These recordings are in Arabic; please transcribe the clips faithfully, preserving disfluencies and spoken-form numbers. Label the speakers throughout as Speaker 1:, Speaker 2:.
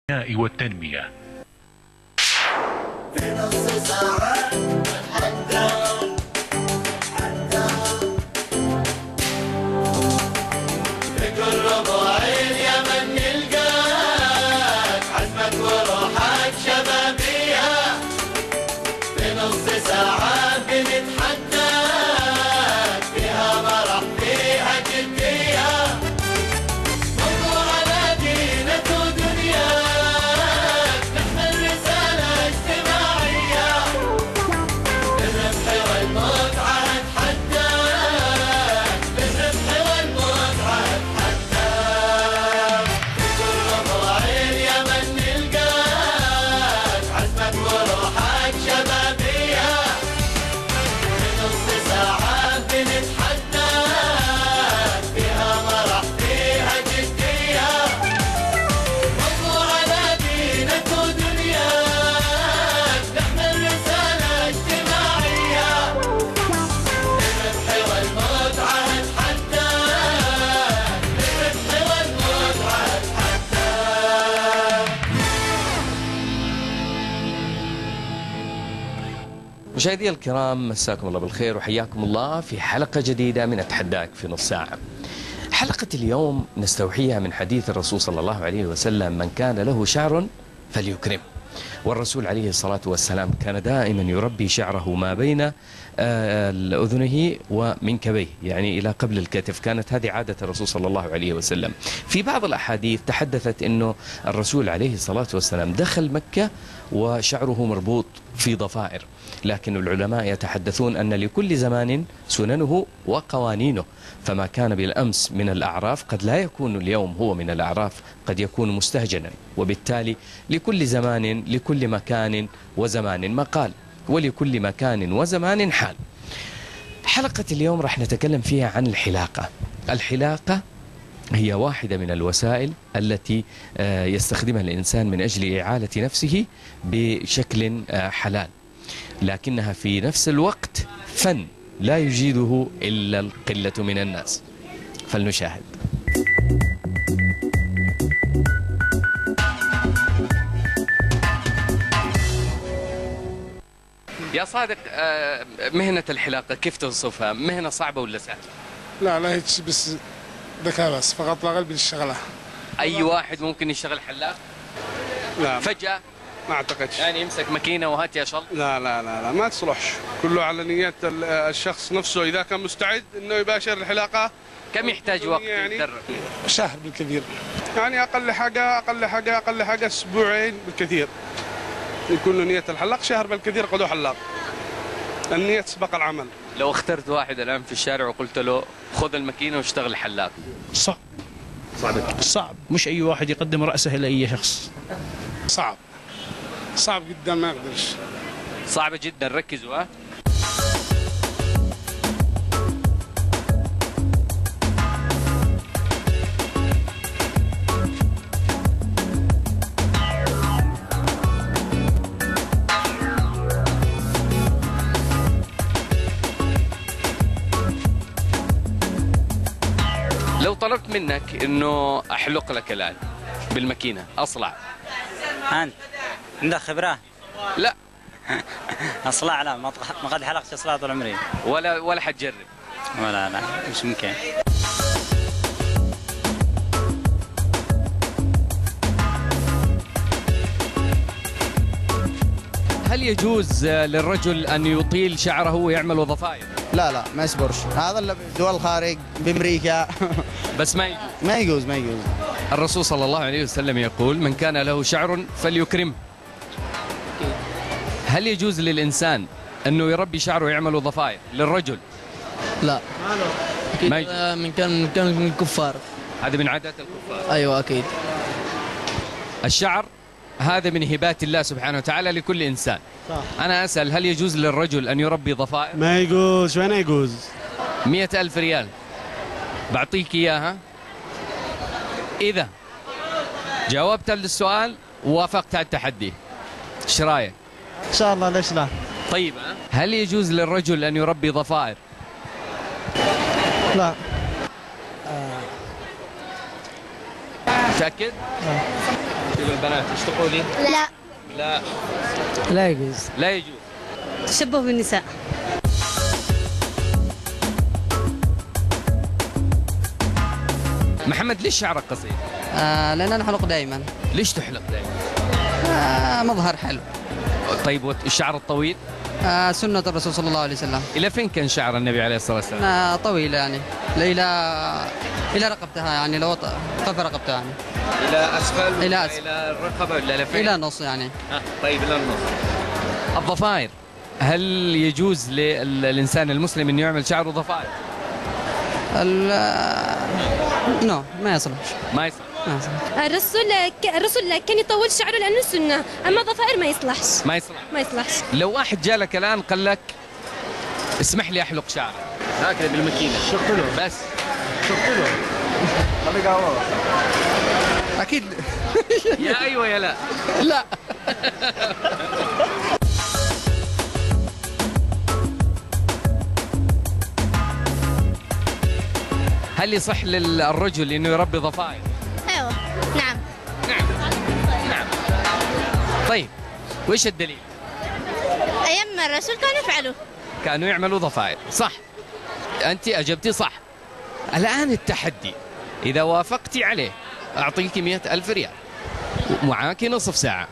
Speaker 1: والتنمية.
Speaker 2: في نص ساعة نتحدى حتى بكل ربوعين يا من نلقاك عزمك وروحك شبابية. في نص ساعة بنتحداك فيها مرح فيها جدية.
Speaker 3: مشاهدي الكرام، مساكم الله بالخير وحياكم الله في حلقة جديدة من أتحداك في نص ساعة. حلقة اليوم نستوحيها من حديث الرسول صلى الله عليه وسلم: من كان له شعر فليكرم. والرسول عليه الصلاة والسلام كان دائما يربي شعره ما بين أذنه ومنكبيه، يعني إلى قبل الكتف. كانت هذه عادة الرسول صلى الله عليه وسلم. في بعض الأحاديث تحدثت أنه الرسول عليه الصلاة والسلام دخل مكة وشعره مربوط في ضفائر، لكن العلماء يتحدثون أن لكل زمان سننه وقوانينه، فما كان بالأمس من الأعراف قد لا يكون اليوم هو من الأعراف، قد يكون مستهجنا. وبالتالي لكل زمان لكل مكان وزمان مقال، ولكل مكان وزمان حال. حلقة اليوم راح نتكلم فيها عن الحلاقة. الحلاقة هي واحدة من الوسائل التي يستخدمها الإنسان من أجل إعالة نفسه بشكل حلال، لكنها في نفس الوقت فن لا يجيده إلا القلة من الناس. فلنشاهد. يا صادق، مهنة الحلاقة كيف توصفها؟ مهنة صعبة ولا سهلة؟
Speaker 4: لا لا، هيك بس ذكاء بس فقط لا غير بالشغلة.
Speaker 3: أي واحد ممكن يشتغل حلاق؟
Speaker 5: لا
Speaker 3: فجأة؟
Speaker 5: ما اعتقدش.
Speaker 3: يعني يمسك ماكينة وهات يا شل؟
Speaker 5: لا لا لا لا ما تصلحش، كله على نية الشخص نفسه. إذا كان مستعد إنه يباشر الحلاقة.
Speaker 3: كم يحتاج وقت
Speaker 5: يعني
Speaker 3: يتدرب؟
Speaker 4: شهر بالكثير،
Speaker 5: يعني أقل حاجة أقل حاجة أقل حاجة أسبوعين بالكثير يكون له نية الحلاق. شهر بالكثير قدو حلاق. النية تسبق العمل.
Speaker 3: لو اخترت واحد الآن في الشارع وقلت له خذ الماكينة واشتغل حلاق،
Speaker 6: صعب صعب صعب مش أي واحد يقدم رأسه إلى أي شخص.
Speaker 4: صعب صعب جدا، ما يقدرش.
Speaker 3: صعبة جدا، ركزوا. ها لو طلبت منك انه احلق لك الان بالماكينه اصلع،
Speaker 7: انت عندك خبره؟
Speaker 3: لا.
Speaker 7: اصلع لا، ما قد حلقت اصلع طول عمري.
Speaker 3: ولا ولا حتجرب؟
Speaker 7: ولا لا، مش ممكن.
Speaker 3: هل يجوز للرجل ان يطيل شعره ويعمل ضفائر؟
Speaker 8: لا لا ما يصبرش، هذا اللي بدول الخارج بامريكا.
Speaker 3: بس ما يجوز.
Speaker 8: ما يجوز ما يجوز.
Speaker 3: الرسول صلى الله عليه وسلم يقول: من كان له شعر فليكرمه. هل يجوز للإنسان أنه يربي شعره ويعمل ضفائر للرجل؟
Speaker 9: لا أكيد.
Speaker 3: ما يجوز.
Speaker 9: من كان من كان من الكفار.
Speaker 3: هذا من عادات الكفار.
Speaker 9: أيوة أكيد.
Speaker 3: الشعر هذا من هبات الله سبحانه وتعالى لكل إنسان.
Speaker 9: صح.
Speaker 3: أنا أسأل: هل يجوز للرجل أن يربي ضفائر؟
Speaker 6: ما يجوز. وين يجوز؟
Speaker 3: مئة ألف ريال بعطيك إياها إذا جاوبت للسؤال ووافقت على التحدي. ايش رايك؟
Speaker 8: ان شاء الله، ليش لا؟
Speaker 3: طيب، هل يجوز للرجل أن يربي ضفائر؟
Speaker 8: لا.
Speaker 3: متأكد؟ يقولوا البنات، ايش تقولي؟
Speaker 1: لا
Speaker 3: لا
Speaker 9: لا يجوز.
Speaker 3: لا يجوز.
Speaker 1: تشبه بالنساء.
Speaker 3: محمد ليش شعرك قصير؟
Speaker 8: آه لأن أنا حلق دائما.
Speaker 3: ليش تحلق دائما؟
Speaker 8: آه مظهر حلو.
Speaker 3: طيب والشعر الطويل؟
Speaker 8: آه سنة الرسول صلى الله عليه وسلم.
Speaker 3: إلى فين كان شعر النبي عليه الصلاة والسلام؟
Speaker 8: آه طويل يعني إلى إلى رقبتها يعني لو طف رقبتها يعني.
Speaker 3: إلى أسفل؟
Speaker 8: إلى أسفل.
Speaker 3: إلى الرقبة ولا لفين؟
Speaker 8: إلى نص يعني.
Speaker 3: آه طيب إلى النص. الضفائر، هل يجوز للإنسان المسلم أن يعمل شعره ضفائر؟
Speaker 8: نو ما يصلح.
Speaker 3: ما يصلح.
Speaker 8: ما يصلح.
Speaker 1: الرسول الرسول كان يطول شعره لأنه سنة، أما ضفائر ما يصلحش.
Speaker 3: ما يصلح.
Speaker 1: ما يصلحش.
Speaker 3: لو واحد جالك الآن قال لك اسمح لي أحلق شعرك هكذا بالماكينة، شو له؟ بس شو له؟ خلي قهوة.
Speaker 8: أكيد.
Speaker 3: يا أيوة يا لا.
Speaker 8: لا.
Speaker 3: هل يصح للرجل انه يربي ضفائر؟
Speaker 1: أيوه نعم.
Speaker 3: نعم. نعم. طيب وش الدليل؟
Speaker 1: أيام الرسول كانوا يفعلوا.
Speaker 3: كانوا يعملوا ضفائر، صح. أنت أجبتي صح. الآن التحدي، إذا وافقتي عليه أعطيك مئة ألف ريال ومعاك نصف ساعة.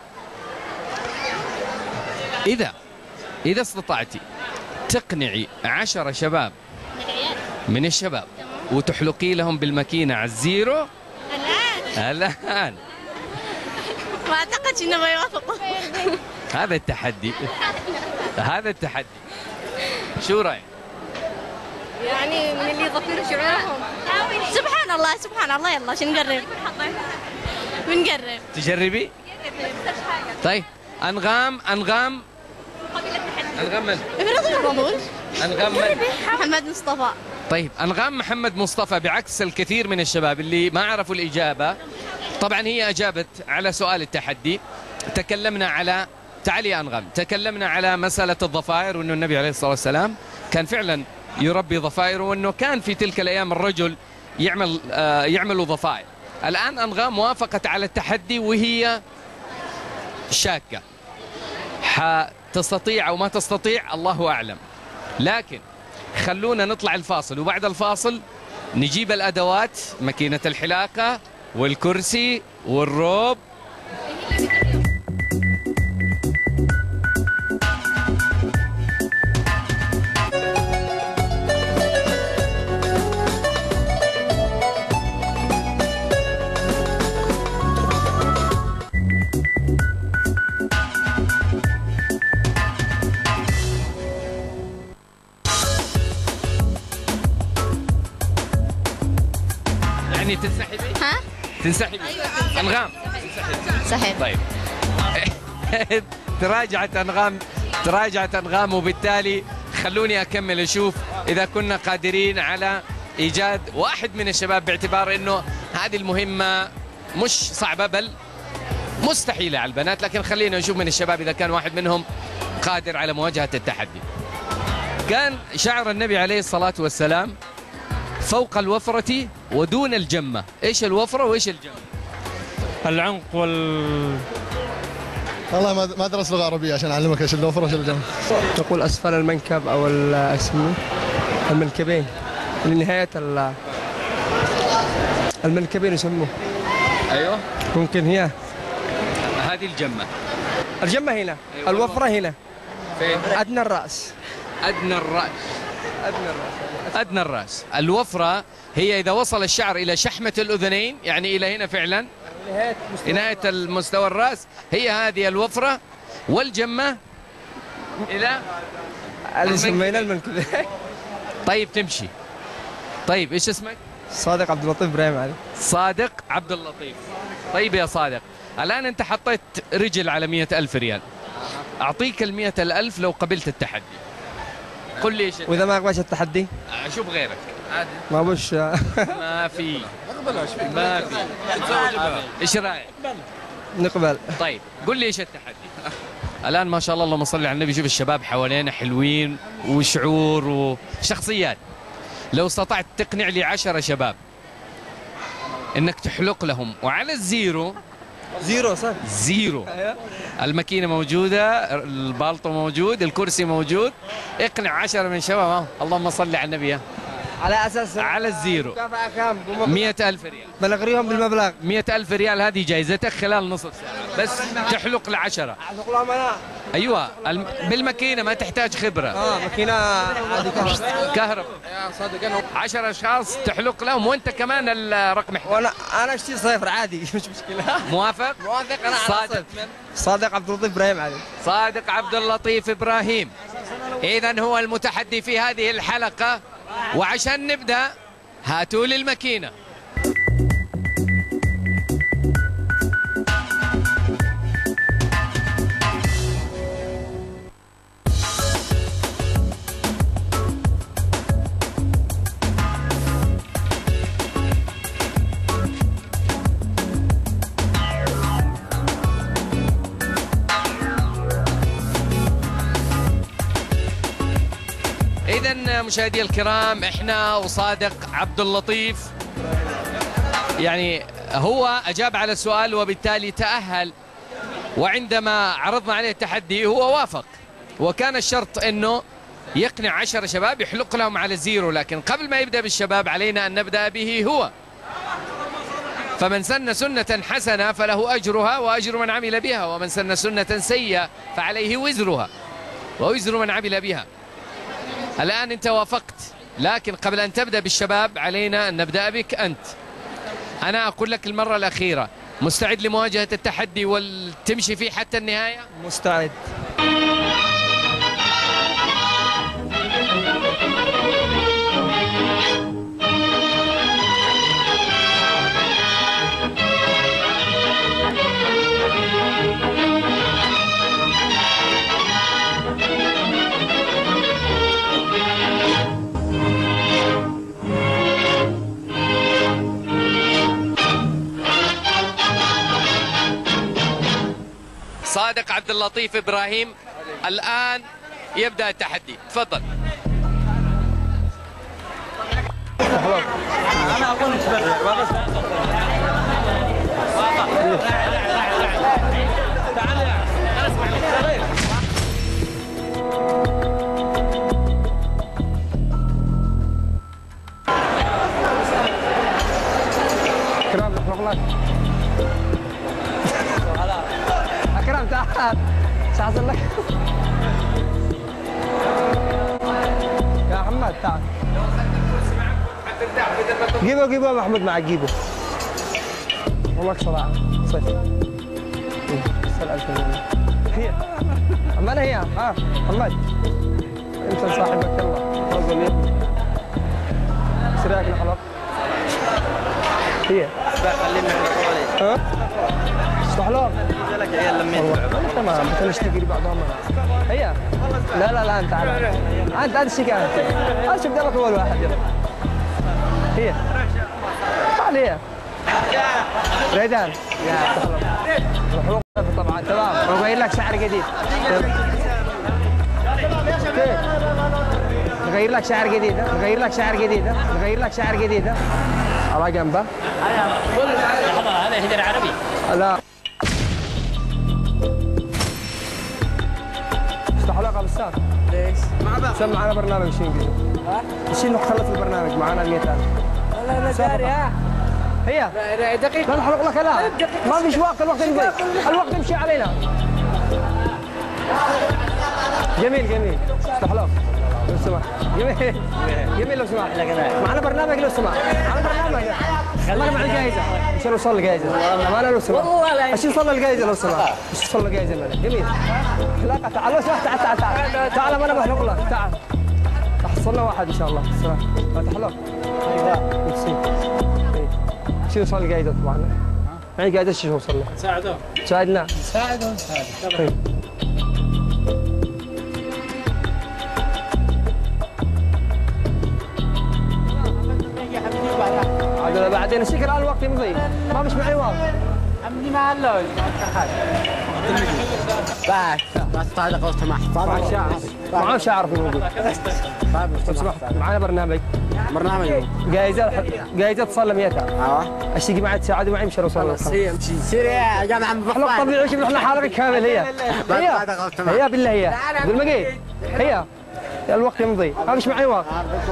Speaker 3: إذا إذا استطعتي تقنعي عشرة شباب من الشباب وتحلقي لهم بالماكينة على الزيرو
Speaker 1: الآن.
Speaker 3: الآن
Speaker 1: ما أعتقد إنه ما يوافقوا.
Speaker 3: هذا التحدي. هذا التحدي. شو رأيك؟
Speaker 1: يعني من اللي يضفروا شعورهم. سبحان الله سبحان الله. يلا شو نقرب؟ بنقرب.
Speaker 3: تجربي؟ طيب أنغام أنغام أنغام من؟ أنغام من؟
Speaker 1: محمد مصطفى.
Speaker 3: طيب أنغام محمد مصطفى بعكس الكثير من الشباب اللي ما عرفوا الإجابة، طبعا هي أجابت على سؤال التحدي. تكلمنا على تعالي يا أنغام، تكلمنا على مسألة الضفائر وأنه النبي عليه الصلاة والسلام كان فعلا يربي ضفائر، وأنه كان في تلك الأيام الرجل يعمل آه يعمل ضفائر. الآن أنغام وافقت على التحدي وهي شاكة، تستطيع أو ما تستطيع الله أعلم، لكن خلونا نطلع الفاصل، وبعد الفاصل نجيب الأدوات، ماكينة الحلاقة والكرسي والروب. يعني تنسحبي؟
Speaker 1: ها؟
Speaker 3: تنسحبي؟
Speaker 1: أيوة.
Speaker 3: أنغام
Speaker 1: صحيح.
Speaker 3: طيب تراجعت أنغام تراجعت أنغام وبالتالي خلوني أكمل أشوف إذا كنا قادرين على إيجاد واحد من الشباب، باعتبار أنه هذه المهمة مش صعبة بل مستحيلة على البنات، لكن خلينا نشوف من الشباب إذا كان واحد منهم قادر على مواجهة التحدي. كان شعر النبي عليه الصلاة والسلام فوق الوفرة ودون الجمة. إيش الوفرة وإيش الجمة؟
Speaker 6: العنق وال
Speaker 4: والله ما ما درست لغه عربيه عشان اعلمك ايش الوفره وايش الجمع.
Speaker 9: تقول اسفل المنكب او اسمه المنكبين لنهايه المنكبين يسموه.
Speaker 3: ايوه
Speaker 9: ممكن هي
Speaker 3: هذه الجمة.
Speaker 9: الجمة هنا.
Speaker 3: أيوة.
Speaker 9: الوفرة هنا
Speaker 3: فين؟
Speaker 9: ادنى الراس.
Speaker 3: ادنى الراس.
Speaker 9: ادنى الراس.
Speaker 3: ادنى الراس. الوفرة هي اذا وصل الشعر الى شحمة الاذنين، يعني الى هنا فعلا نهاية المستوى الراس، هي هذه الوفرة. والجمة الى
Speaker 9: اللي سمينا المنكبين.
Speaker 3: طيب تمشي. طيب ايش اسمك؟
Speaker 9: صادق عبد اللطيف ابراهيم علي.
Speaker 3: صادق عبد اللطيف. طيب يا صادق، الآن أنت حطيت رجل على مئة ألف ريال، أعطيك المئة الألف لو قبلت التحدي. قل لي ايش.
Speaker 9: وإذا ما قبلت التحدي؟
Speaker 3: أشوف غيرك. عادي.
Speaker 9: ما بوش.
Speaker 3: ما في. ما في. ايش رايك؟
Speaker 9: نقبل.
Speaker 3: طيب قل لي ايش التحدي؟ الآن ما شاء الله اللهم صل على النبي، شوف الشباب حوالينا حلوين وشعور وشخصيات. لو استطعت تقنع لي عشرة شباب انك تحلق لهم وعلى الزيرو
Speaker 9: زيرو صح؟
Speaker 3: زيرو. الماكينة موجودة، البالطو موجود، الكرسي موجود. اقنع عشرة من شباب. ها اللهم صل على النبي.
Speaker 9: على اساس
Speaker 3: على الزيرو.
Speaker 9: مكافأة كام؟
Speaker 3: مئة ألف ريال.
Speaker 9: بنغريهم بالمبلغ.
Speaker 3: مئة ألف ريال هذه جائزتك خلال نصف ساعة، بس تحلق لعشرة.
Speaker 9: احلق لهم انا؟
Speaker 3: ايوه الم... بالماكينة ما تحتاج خبرة.
Speaker 9: اه ماكينة عادي كهرباء.
Speaker 3: كهرباء. يا صادق انا عشرة اشخاص تحلق لهم وانت كمان الرقم احداشر.
Speaker 9: وانا انا اشتري صفر عادي مش مشكلة.
Speaker 3: موافق؟
Speaker 9: موافق انا على
Speaker 3: صادق.
Speaker 9: صادق عبد اللطيف ابراهيم علي.
Speaker 3: صادق عبد اللطيف ابراهيم. اذا هو المتحدي في هذه الحلقة، وعشان نبدأ هاتوا لي الماكينة. إذا مشاهدي الكرام، احنا وصادق عبد اللطيف يعني هو أجاب على السؤال وبالتالي تأهل، وعندما عرضنا عليه التحدي هو وافق، وكان الشرط أنه يقنع عشرة شباب يحلق لهم على الزيرو، لكن قبل ما يبدأ بالشباب علينا أن نبدأ به هو. فمن سن سنة حسنة فله أجرها وأجر من عمل بها، ومن سن سنة سيئة فعليه وزرها ووزر من عمل بها. الآن أنت وافقت، لكن قبل أن تبدأ بالشباب علينا أن نبدأ بك أنت. أنا أقول لك المرة الأخيرة، مستعد لمواجهة التحدي وتمشي فيه حتى النهاية؟
Speaker 9: مستعد.
Speaker 3: صادق عبد اللطيف إبراهيم الآن يبدأ التحدي، تفضل.
Speaker 9: أنا أقول كرام لك أكرم تعال شو لك يا محمد تعال جيبه جيبه محمود معك جيبه والله صراحة صيف سأل ألف هي أما هي ها محمد أنت صاحبك يلا تفضل لي سريعك نحلق هي خلينا ها استحلق لك عيال لميت تمام بتنشتغل بعضهم هي لا لا لا انت عارف انت انت شيك انت انا شفت لك اول واحد يلا هي تعال هي ريدان يا استحلق طبعا تمام وغير لك شعر جديد نغير لك شعر جديد نغير لك شعر جديد نغير لك شعر جديد على جنبه هذا هدر عربي لا استحلق ابو السار ليش؟ سم معنا برنامج شو انجليزي ها؟ شيل نخلص البرنامج معنا مئة ألف والله انا داري ها هي دقيقة لا نحلق لك لا ما فيش وقت الوقت يمضي الوقت يمشي علينا جميل جميل استحلق لو سمحت جميل جميل لو سمحت معنا برنامج لو سمحت معنا برنامج والله مع الجائزة عشان نوصل للجائزة أمانة لو سمحت عشان نوصل للجائزة لو سمحت عشان نوصل للجائزة جميل حلاقة تعال لو سمحت تعال تعال تعال تعال أنا بحلق لك تعال حصلنا واحد إن شاء الله السلام ما تحلق أيوه نفسي عشان نوصل للجائزة طبعا معي جائزة شو نوصل له ساعدوه ساعدنا ساعدوه ساعدوه عاد بعدين الشكل الان الوقت يمضي ما مش معي وقت عمي ما علوش بعد بس صادق لو سمحت معه شاعر معه شاعر في الموضوع لو سمحت معنا برنامج برنامج جائزة جائزة تصل مئتها اه اشتكي معي تساعد معي مشي وصل خلاص هي امشي سير يا جماعه محلق طبيعي شوف احنا حالك كامل هي هي هي بالله هي قول ما جيت هي الوقت يمضي هذا ايش معي وقت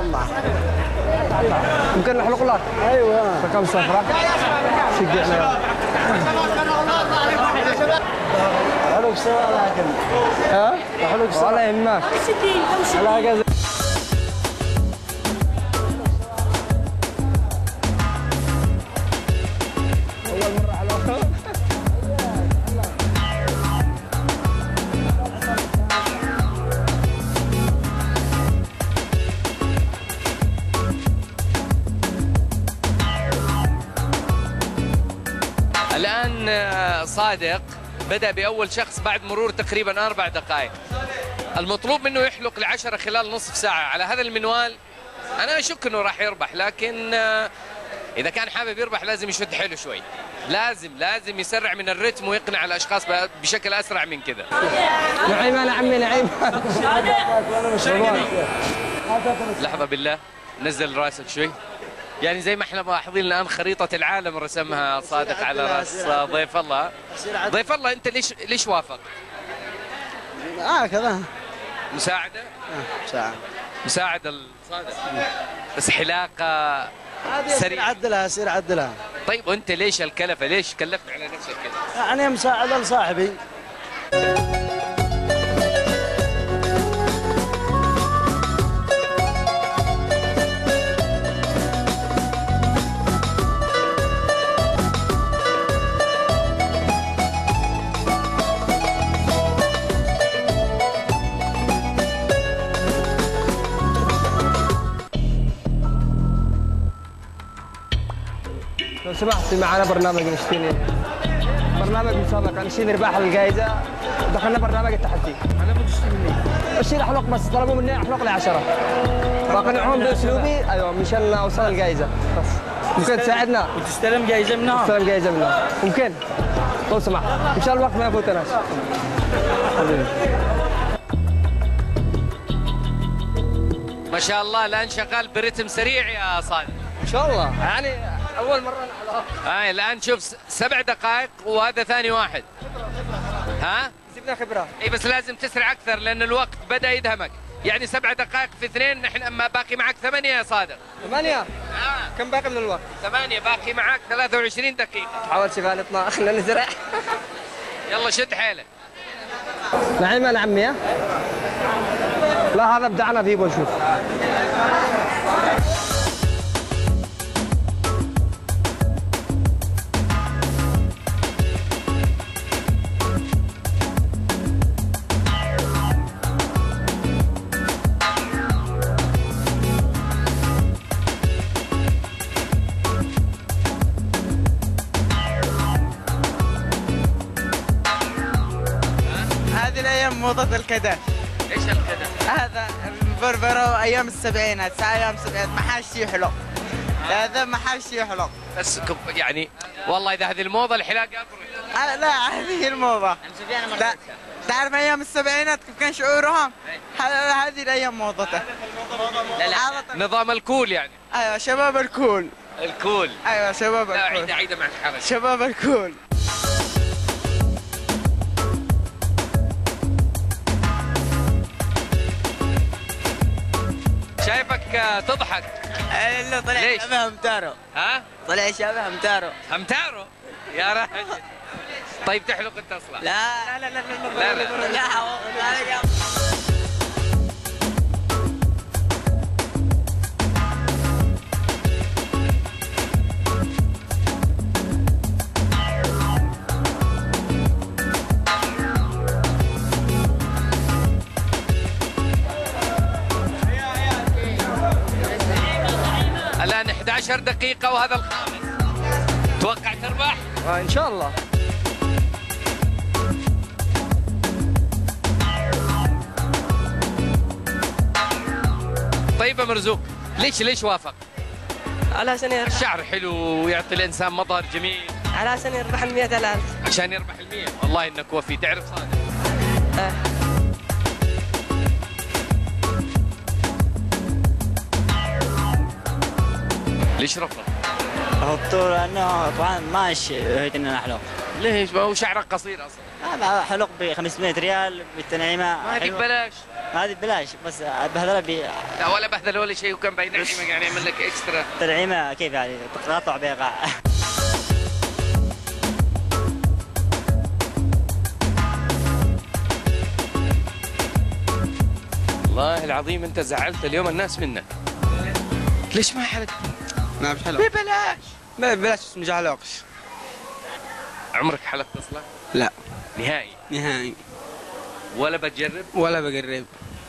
Speaker 9: ممكن نحلق لك ايوه رقم صفرة شقعنا حلق سوا لكن ها حلق سوا ولا يهمك لا
Speaker 3: الآن صادق بدأ بأول شخص بعد مرور تقريبا أربع دقائق. المطلوب منه يحلق لعشرة خلال نصف ساعة على هذا المنوال. أنا أشك أنه راح يربح، لكن إذا كان حابب يربح لازم يشد حيله شوي، لازم لازم يسرع من الرتم ويقنع الأشخاص بشكل أسرع من كذا.
Speaker 9: نعيم أنا عمي نعيم.
Speaker 3: لحظة بالله، نزل راسك شوي. يعني زي ما احنا ملاحظين الان خريطة العالم رسمها صادق على راس ضيف الله. ضيف الله انت ليش ليش وافق؟
Speaker 9: اه كذا
Speaker 3: مساعدة؟
Speaker 9: اه مساعدة
Speaker 3: مساعدة الصادق بس حلاقة
Speaker 9: سريع عدلها سير عدلها.
Speaker 3: طيب وانت ليش الكلفة؟ ليش كلفت على نفسك كذا؟
Speaker 9: يعني مساعدة لصاحبي. لو سمحت معنا برنامج نشتري برنامج مسابقة نشتري نربح الجائزة ودخلنا برنامج التحدي. أنا بشتري بشتري أحلق بس طلبوا مني أحلق لي عشرة. بقنعهم بأسلوبي أيوه مشان أوصل الجائزة بس. ممكن تساعدنا؟ وتستلم جائزة منها؟ تستلم جائزة منها ممكن؟ لو سمحت إن شاء الله الوقت ما يفوتناش.
Speaker 3: ما شاء الله الآن شغال برتم سريع يا صادق.
Speaker 9: إن شاء الله يعني أول مرة نحلق.
Speaker 3: آه الآن شوف سبع دقائق وهذا ثاني واحد. ها؟
Speaker 9: جبنا خبرة.
Speaker 3: اي بس لازم تسرع أكثر لأن الوقت بدأ يدهمك. يعني سبع دقائق في اثنين نحن أما باقي معك ثمانية يا صادق.
Speaker 9: ثمانية؟
Speaker 3: آه.
Speaker 9: كم باقي من الوقت؟
Speaker 3: ثمانية باقي معك ثلاثة وعشرين دقيقة.
Speaker 9: حاول شغالتنا خلينا نزرع.
Speaker 3: يلا شد حيلك.
Speaker 9: نعيم أنا عمي ها؟ لا هذا ابدعنا فيه بنشوف.
Speaker 10: هذه الايام موضة الكدش.
Speaker 3: ايش الكدش؟
Speaker 10: هذا البربرة ايام السبعينات، ساعة ايام السبعينات ما حاش يحلق. هذا ما حاش يحلق.
Speaker 3: بس يعني والله اذا هذه الموضة الحلاقة افرق.
Speaker 10: لا هذه الموضة. تعرف ايام السبعينات كيف كان شعورهم؟ هذه الايام موضته.
Speaker 3: لا لا نظام الكول يعني.
Speaker 10: ايوه شباب الكول.
Speaker 3: الكول.
Speaker 10: ايوه شباب الكول.
Speaker 3: لا عيدة عيدة مع الحركة.
Speaker 10: شباب الكول.
Speaker 3: شايفك تضحك.
Speaker 10: اللي طلع شبه امتارو.
Speaker 3: ها؟
Speaker 10: طلع شبه امتارو.
Speaker 3: امتارو؟ يا راجل. طيب تحلق انت اصلا؟
Speaker 10: لا لا لا لا لا لا لا
Speaker 3: الآن إحدى عشرة دقيقة وهذا الخامس. توقع تربح؟
Speaker 9: آه إن شاء الله.
Speaker 3: طيب يا مرزوق ليش ليش وافق؟
Speaker 11: على عشان يربح.
Speaker 3: الشعر حلو ويعطي الإنسان مظهر جميل.
Speaker 11: على عشان يربح المئة الألف.
Speaker 3: عشان يربح المئة. والله إنك وفي. تعرف صادق؟
Speaker 11: آه.
Speaker 3: ليش رفض؟
Speaker 7: رفضته لانه طبعا ماش هيك انه احلق.
Speaker 3: ليش؟ ما هو شعرك قصير اصلا.
Speaker 7: آه حلق ب خمسمية ريال بالتنعيمه.
Speaker 3: ما هذه ببلاش.
Speaker 7: هذه ببلاش بس بهذا ب
Speaker 3: لا ولا بهذل ولا شيء وكان بينعمك يعني يعمل لك اكسترا.
Speaker 7: تنعيمه كيف يعني تقاطع بيقع.
Speaker 3: والله العظيم انت زعلت اليوم الناس منك. ليش ما حلقت؟
Speaker 10: ما مش حلق.
Speaker 3: ببلاش.
Speaker 10: ما ببلاش بس مش حلقش.
Speaker 3: عمرك حلقت اصلا؟
Speaker 10: لا
Speaker 3: نهائي.
Speaker 10: نهائي.
Speaker 3: ولا بتجرب؟
Speaker 10: ولا بقرب.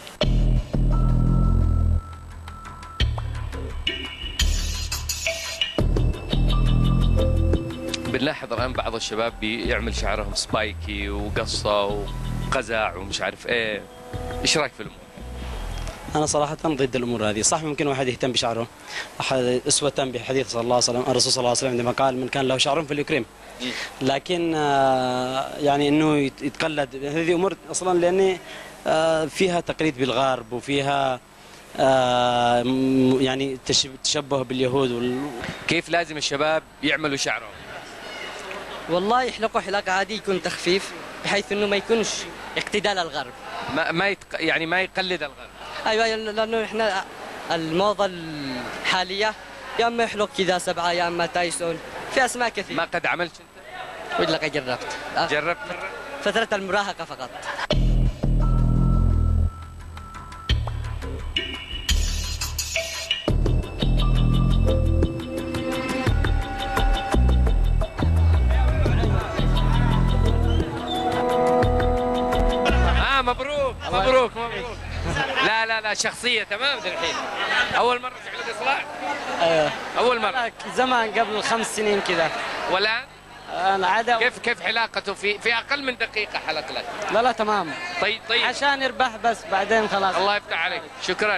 Speaker 3: بنلاحظ الان بعض الشباب بيعمل شعرهم سبايكي وقصه وقزع ومش عارف ايه. ايش رايك في الامور؟
Speaker 12: أنا صراحة ضد الأمور هذه، صح ممكن واحد يهتم بشعره، أحد أسوة بحديث صلى الله عليه وسلم، الرسول صلى الله عليه وسلم عندما قال من كان له شعر فليكرم. لكن يعني إنه يتقلد هذه أمور أصلا لأن فيها تقليد بالغرب وفيها يعني تشبه باليهود وال...
Speaker 3: كيف لازم الشباب يعملوا شعرهم؟
Speaker 8: والله يحلقوا حلاق عادي يكون تخفيف بحيث إنه ما يكونش اقتداء للغرب.
Speaker 3: ما ما يتق... يعني ما يقلد الغرب.
Speaker 8: ايوه لانه احنا الموضه الحاليه يا اما يحلق كذا سبعه يا اما تايسون في اسماء كثيره.
Speaker 3: ما قد عملت انت؟
Speaker 8: ولا قد جربت.
Speaker 3: جربت
Speaker 8: فتره المراهقه فقط.
Speaker 3: اه مبروك مبروك مبروك. لا لا لا شخصية تمام الحين. أول مرة تحلق إصلاع؟
Speaker 12: ايوه
Speaker 3: أول مرة.
Speaker 12: زمان قبل خمس سنين كذا.
Speaker 3: والآن؟
Speaker 12: أنا عادة.
Speaker 3: كيف كيف حلاقته في في أقل من دقيقة حلق لك؟
Speaker 12: لا لا تمام.
Speaker 3: طيب طيب.
Speaker 12: عشان يربح بس بعدين خلاص.
Speaker 3: الله يفتح عليك، شكرا.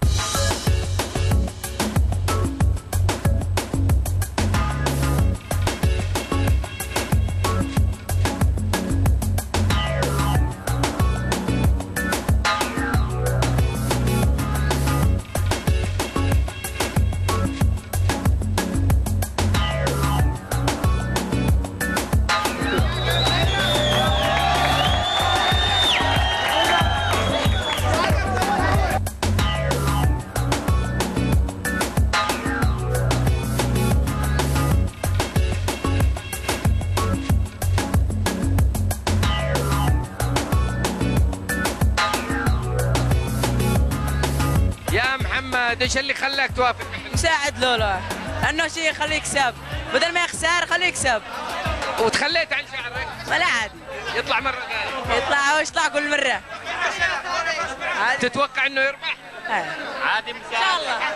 Speaker 3: ايش اللي خلاك توافق؟
Speaker 13: مساعد لولا لانه شيء يخليه يكسب، بدل ما يخسر خليه يكسب.
Speaker 3: وتخليت عن شعرك؟
Speaker 13: ما لا عادي
Speaker 3: يطلع مره ثانيه.
Speaker 13: يطلع هو يطلع كل مره.
Speaker 3: تتوقع انه يربح؟ عادي مساعد ان شاء الله.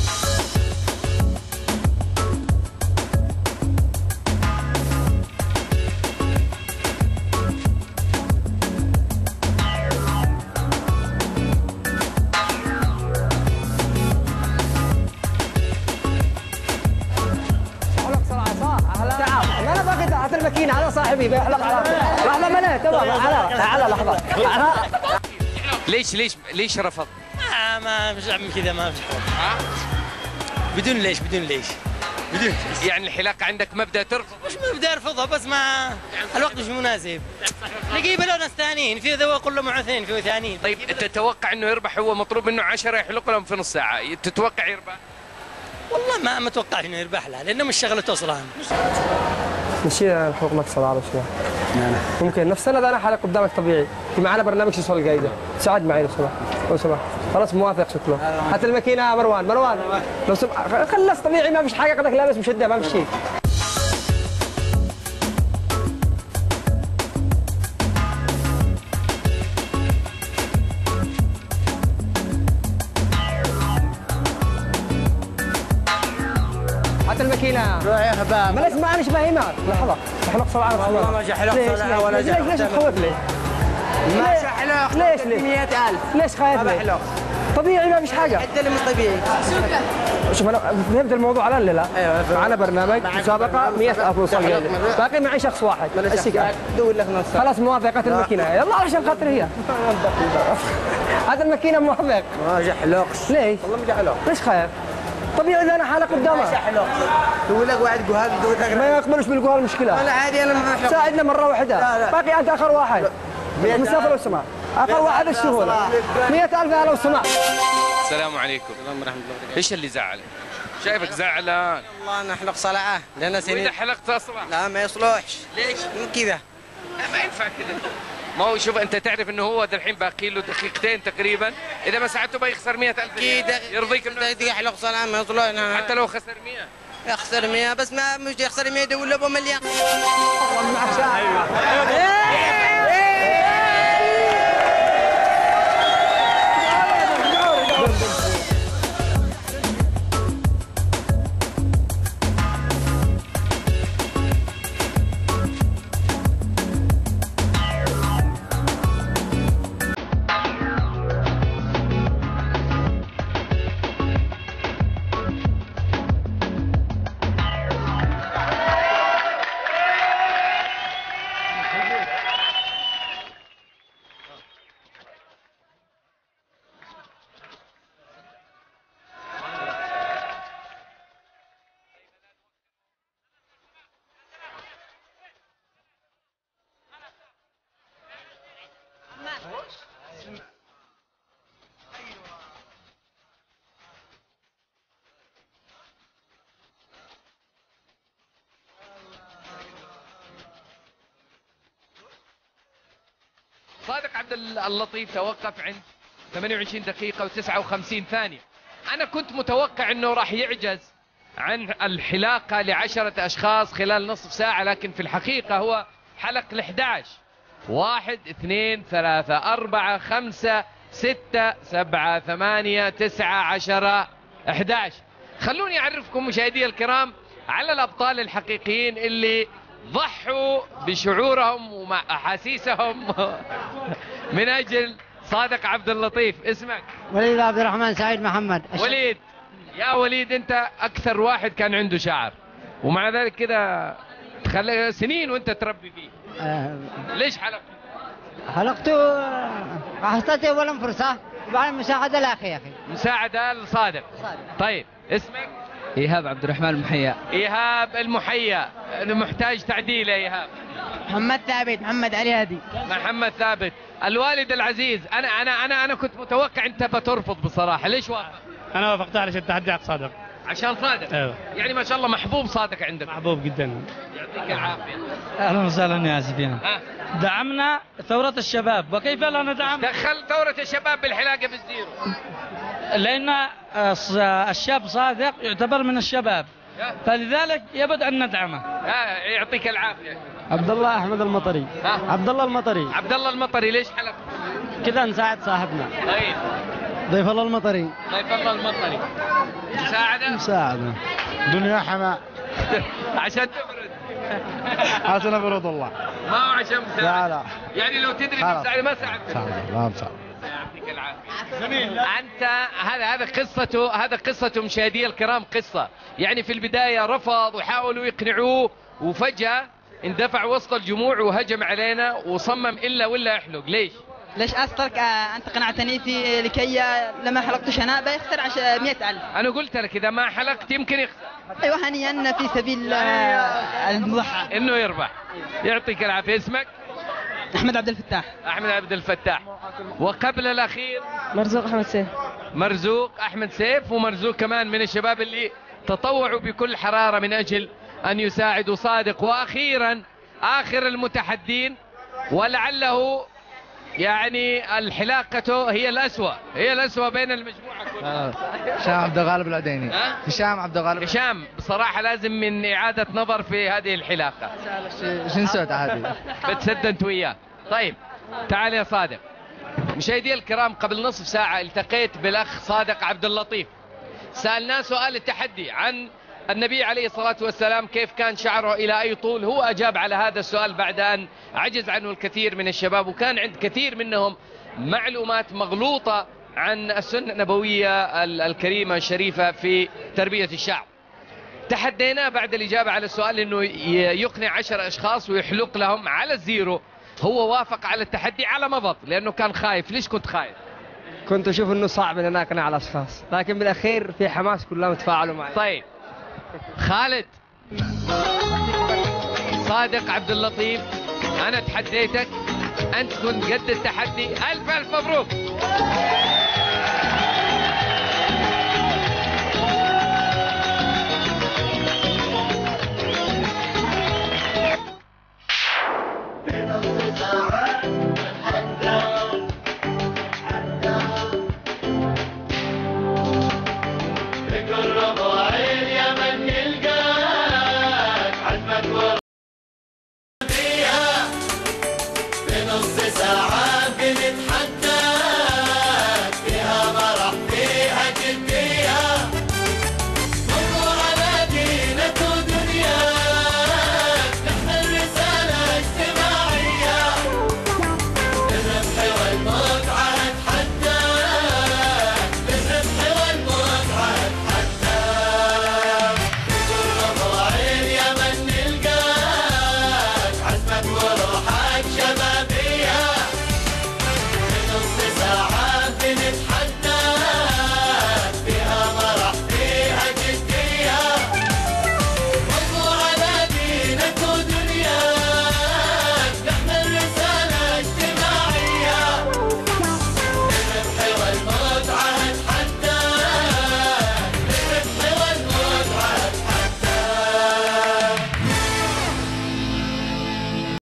Speaker 9: هات الماكينه على صاحبي بيحلق على لحظه منى تو على على لحظه.
Speaker 3: ليش ليش ليش رفض؟
Speaker 12: آه ما مش عم كذا ما مش ها بدون ليش بدون ليش بدون
Speaker 3: يعني الحلاقه عندك مبدا ترفض؟
Speaker 12: مش مبدا ارفضها بس ما الوقت مش مناسب. نجيب له ناس ثانيين في ذو كله مع اثنين في ثانيين.
Speaker 3: طيب تتوقع انه يربح؟ هو مطلوب منه عشرة يحلق لهم في نص ساعه، تتوقع يربح؟
Speaker 12: والله ما ما اتوقع انه يربح له لانه مش شغلته اصلا.
Speaker 9: مشي الحقوق نفس على شوي. ممكن نفس السنه انا حالق قدامك طبيعي، في معنا برنامج شو القايده، ساعد معي لو سمحت لو سمحت. خلاص موافق شكله. هات الماكينه يا مروان، مروان لو سمحت خلص طبيعي ما فيش حاجه قدك لابس مشده ما في شيء. هات الماكينه.
Speaker 10: روح يا حباب.
Speaker 9: ما لازم ما انا فاهمك، لحظه احلق صباعك.
Speaker 10: والله ما جحلق صلاح ولا
Speaker 9: ليش ليش تخوف لي؟
Speaker 10: ما شحلق.
Speaker 9: ليش ليش؟
Speaker 10: مئة ألف.
Speaker 9: ليش خايف
Speaker 10: ما بحلق.
Speaker 9: طبيعي ما فيش حاجه.
Speaker 10: انت اللي مش طبيعي.
Speaker 9: شوف انا فهمت الموضوع على لا؟
Speaker 10: ايوه
Speaker 9: معنا برنامج مسابقه مئة ألف وصل باقي معي شخص واحد.
Speaker 10: دور لك نص.
Speaker 9: خلاص موافقة الماكينه يلا عشان خاطر هي. هذا الماكينه موافق.
Speaker 10: ما جحلقش.
Speaker 9: ليش؟
Speaker 10: والله ما جحلق.
Speaker 9: ليش خايف؟ طبيعي اذا انا حالق قدامه
Speaker 10: يقول لك واحد جهال
Speaker 9: ما يقبلوش بالجهال المشكله.
Speaker 10: انا عادي انا ما بحلق.
Speaker 9: ساعدنا مره واحده.
Speaker 10: لا لا.
Speaker 9: باقي انت اخر واحد. مسافه لو سمحت. اخر واحد السهوله. مئة ألف لو سمحت.
Speaker 3: السلام عليكم.
Speaker 10: السلام ورحمه الله وبركاته.
Speaker 3: ايش اللي زعلك؟ شايفك زعلان.
Speaker 10: والله انا احلق صلعه لان سنين.
Speaker 3: واذا حلقت اصلا؟
Speaker 10: لا ما يصلحش.
Speaker 3: ليش؟
Speaker 10: من كذا.
Speaker 3: لا ما ينفع كذا. ما هو شوف انت تعرف انه هو الحين باقي له دقيقتين تقريبا، اذا ما ساعدته بيخسر مئة ألف.
Speaker 10: اكيد
Speaker 3: يرضيك انه
Speaker 10: يحلق صلعه ما يصلح.
Speaker 3: حتى لو خسر مئة؟
Speaker 10: يخسر مئة بس ما مش يخسر مئة يدور له ابو مليون.
Speaker 3: صادق عبد اللطيف توقف عند ثمانية وعشرين دقيقة وتسعة وخمسين ثانية. أنا كنت متوقع أنه راح يعجز عن الحلاقة لعشرة أشخاص خلال نصف ساعة، لكن في الحقيقة هو حلق لأحد عشر. واحد اثنين ثلاثة أربعة خمسة ستة سبعة ثمانية تسعة عشرة أحد عشر. خلوني أعرفكم مشاهدي الكرام على الأبطال الحقيقيين اللي ضحوا بشعورهم وأحاسيسهم من أجل صادق عبد اللطيف. اسمك؟
Speaker 14: وليد عبد الرحمن سعيد محمد.
Speaker 3: وليد، يا وليد أنت أكثر واحد كان عنده شعر ومع ذلك كده تخلي سنين وأنت تربي فيه.
Speaker 14: أه
Speaker 3: ليش حلقت؟
Speaker 14: حلقته حصلت أولا فرصة وبعدين مساعدة لأخي يا أخي.
Speaker 3: مساعدة لصادق.
Speaker 14: صادق.
Speaker 3: طيب اسمك؟
Speaker 15: إيهاب عبد الرحمن المحيا.
Speaker 3: إيهاب المحيا، محتاج تعديل يا إيهاب.
Speaker 14: محمد ثابت. محمد علي هادي.
Speaker 3: محمد ثابت. الوالد العزيز، أنا أنا أنا أنا كنت متوقع أنت بترفض بصراحة، ليش وافق؟
Speaker 16: أنا وافقت علشان تحدي حق صادق.
Speaker 3: عشان صادق؟
Speaker 16: ايوه.
Speaker 3: يعني ما شاء الله محبوب صادق عندك.
Speaker 16: محبوب جدا.
Speaker 3: يعطيك العافية.
Speaker 15: أهلا وسهلا يا سفيان. دعمنا ثورة الشباب، وكيف لا ندعم؟
Speaker 3: دخل ثورة الشباب بالحلاقة بالزيرو.
Speaker 15: لأن الشاب صادق يعتبر من الشباب، فلذلك يبدو أن ندعمه.
Speaker 3: يعطيك العافية.
Speaker 15: عبد الله أحمد المطري. عبد الله المطري.
Speaker 3: عبد الله المطري، ليش حلق؟
Speaker 15: كذا نساعد صاحبنا.
Speaker 3: طيب.
Speaker 15: ضيف الله المطري.
Speaker 3: ضيف الله المطري. مساعدة؟
Speaker 15: مساعدة.
Speaker 16: دنيا حماء.
Speaker 3: عشان تبرد.
Speaker 16: عشان ابرد الله.
Speaker 3: ما هو عشان مساعدة.
Speaker 16: لا لا.
Speaker 3: يعني لو تدري مساعدة ما ساعدت.
Speaker 16: لا مساعدة.
Speaker 3: يعطيك العافية. أنت هذا هذا قصته، هذا قصته مشاهدي الكرام، قصة يعني في البداية رفض وحاولوا يقنعوه وفجأة اندفع وسط الجموع وهجم علينا وصمم إلا ولا يحلق. ليش؟
Speaker 17: ليش أصدرك آه أنت قنعتني في لكي لما حلقتش أنا بيخسر عشان مئة ألف.
Speaker 3: أنا قلت لك إذا ما حلقت يمكن يخسر.
Speaker 17: أيوة هنيئا في سبيل آه المضحى
Speaker 3: إنه يربح. يعطيك العافية. اسمك؟
Speaker 17: أحمد عبد الفتاح.
Speaker 3: أحمد عبد الفتاح. وقبل الأخير
Speaker 11: مرزوق أحمد سيف.
Speaker 3: مرزوق أحمد سيف، ومرزوق كمان من الشباب اللي تطوعوا بكل حرارة من أجل أن يساعدوا صادق. وأخيرا آخر المتحدين ولعله يعني الحلاقة هي الأسوأ، هي الأسوأ بين المجموعة كلها.
Speaker 15: هشام عبد الغالب العديني. هشام عبد الغالب.
Speaker 3: هشام بصراحة لازم من إعادة نظر في هذه الحلاقة.
Speaker 15: شو نسوي عادي؟
Speaker 3: بتسد أنت وياه. طيب تعال يا صادق. مشاهدي الكرام، قبل نصف ساعة التقيت بالأخ صادق عبد اللطيف، سألناه سؤال التحدي عن النبي عليه الصلاة والسلام كيف كان شعره إلى أي طول. هو أجاب على هذا السؤال بعد أن عجز عنه الكثير من الشباب، وكان عند كثير منهم معلومات مغلوطة عن السنة النبوية الكريمة الشريفة في تربية الشعر. تحديناه بعد الإجابة على السؤال أنه يقنع عشر أشخاص ويحلق لهم على الزيرو. هو وافق على التحدي على مضض لأنه كان خايف. ليش كنت خايف؟
Speaker 9: كنت اشوف انه صعب ان انا اقنع الاشخاص، لكن بالاخير في حماس كلهم تفاعلوا معي.
Speaker 3: طيب خالد صادق عبد اللطيف، انا تحديتك، انت كنت قد التحدي، الف الف مبروك.
Speaker 2: قربوا عين يا من يلقاك عزمك ورا فيها بنص